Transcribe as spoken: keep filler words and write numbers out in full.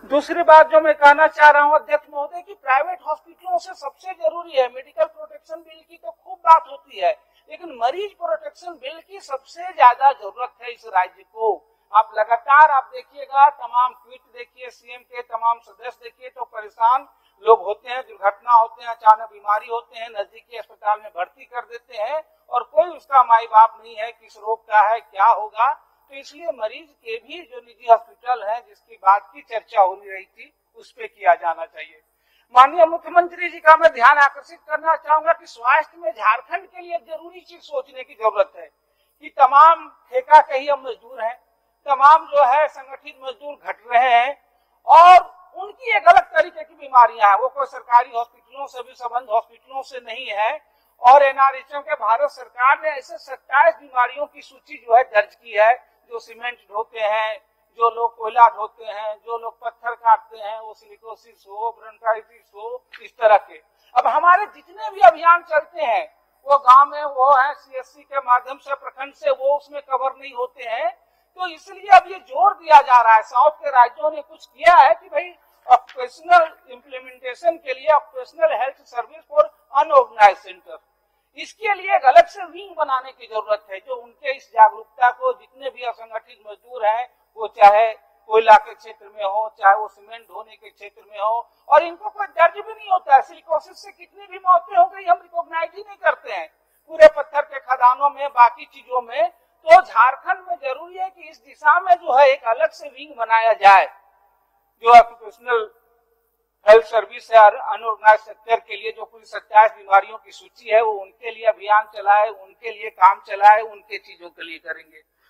दूसरी बात जो मैं कहना चाह रहा हूं अध्यक्ष महोदय कि प्राइवेट हॉस्पिटलों से सबसे जरूरी है, मेडिकल प्रोटेक्शन बिल की तो खूब बात होती है, लेकिन मरीज प्रोटेक्शन बिल की सबसे ज्यादा जरूरत है इस राज्य को। आप लगातार आप देखिएगा, तमाम ट्वीट देखिए, सीएम के तमाम सदस्य देखिए, तो परेशान लोग होते हैं, दुर्घटना होते हैं, अचानक बीमारी होते हैं, नजदीकी अस्पताल में भर्ती कर देते हैं और कोई उसका माई बाप नहीं है, किस रोग का है, क्या होगा। तो इसलिए मरीज के भी जो निजी हॉस्पिटल है, जिसकी बात की चर्चा हो रही थी, उस पे किया जाना चाहिए। माननीय मुख्यमंत्री जी का मैं ध्यान आकर्षित करना चाहूंगा कि स्वास्थ्य में झारखंड के लिए जरूरी चीज सोचने की जरूरत है कि तमाम ठेका कहिए मजदूर हैं, तमाम जो है संगठित मजदूर घट रहे हैं और उनकी एक अलग तरीके की बीमारियां हैं, वो कोई सरकारी हॉस्पिटलों से भी संबंध हॉस्पिटलों से नहीं है। और एनआरएचएम के भारत सरकार ने ऐसे सत्ताईस बीमारियों की सूची जो है दर्ज की है, जो सीमेंट ढोते हैं, जो लोग कोयला ढोते हैं, जो लोग पत्थर काटते हैं, वो सिलिकोसिस हो, ब्रोंकाइटिस हो, इस तरह के। अब हमारे जितने भी अभियान चलते हैं वो गांव में वो है सीएससी के माध्यम से, प्रखंड से, वो उसमें कवर नहीं होते हैं। तो इसलिए अब ये जोर दिया जा रहा है, साउथ के राज्यों ने कुछ किया है कि भाई ऑपरेशनल इम्प्लीमेंटेशन के लिए operational health service for unorganised centre, इसके लिए एक अलग से विंग बनाने की जरूरत है, जो उनके इस जागरूकता को, जितने भी असंगठित मजदूर हैं, वो चाहे कोयला के क्षेत्र में हो, चाहे वो सीमेंट ढोने के क्षेत्र में हो, और इनको कोई दर्ज भी नहीं होता है। सिलिकोसिस से कितनी भी मौतें हो गई हम रिकॉग्नाइज ही नहीं करते हैं, पूरे पत्थर के खदानों में, बाकी चीजों में। तो झारखंड में जरूरी है कि इस दिशा में जो है एक अलग से विंग बनाया जाए, जो ऑक्यूपेशनल हेल्थ सर्विस है अनऑर्गेनाइज सेक्टर के लिए, जो पूरी सत्ताईस बीमारियों की सूची है, वो उनके लिए अभियान चलाए, उनके लिए काम चलाए, उनके चीजों के लिए करेंगे।